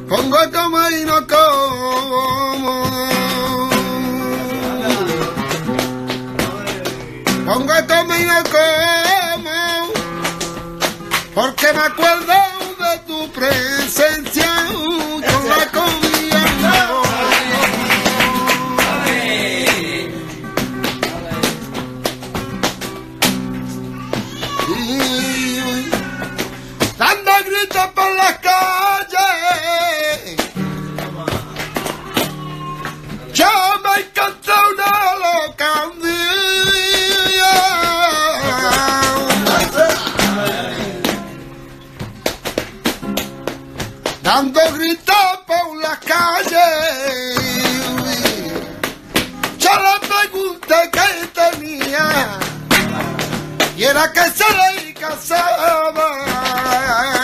Pongo a comer y no como. Pongo a comer y no como. Porque me acuerdo de tu presencia con la comida. Dando gritos por las calles, yo me encontré una loca un día, dando gritos por las calles. Yo le pregunté qué tenía y era que se le casaba.